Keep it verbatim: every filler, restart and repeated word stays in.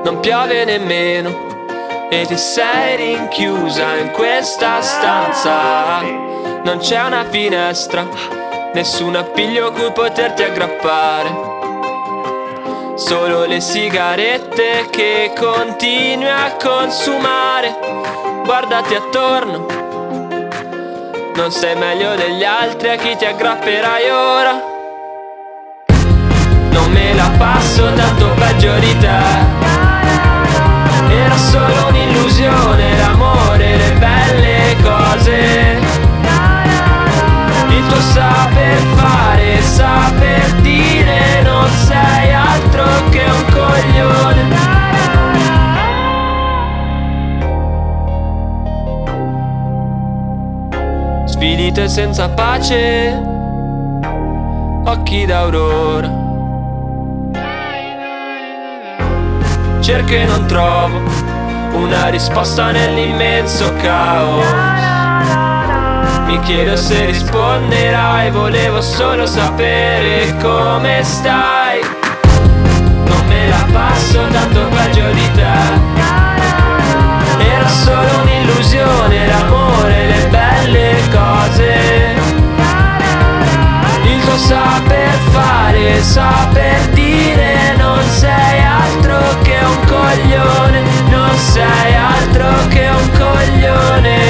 non piove nemmeno e ti sei rinchiusa in questa stanza. Non c'è una finestra, nessun appiglio cui poterti aggrappare, solo le sigarette che continui a consumare. Guardati attorno, non sei meglio degli altri, a chi ti aggrapperai ora? Non me la passo tanto peggio di te. Era solo un'illusione, l'amore, le belle cose, il tuo saper fare, saper dire, non sei altro che un coglione. Sfidite senza pace, occhi d'aurora. Cerco e non trovo una risposta nell'immenso caos. Mi chiedo se risponderai, volevo solo sapere come stai. Non me la passo tanto peggio di te. Era solo un'illusione, l'amore, le belle cose, il tuo saper fare, saper dire, non sei altro che un coglione, non sei altro che un coglione.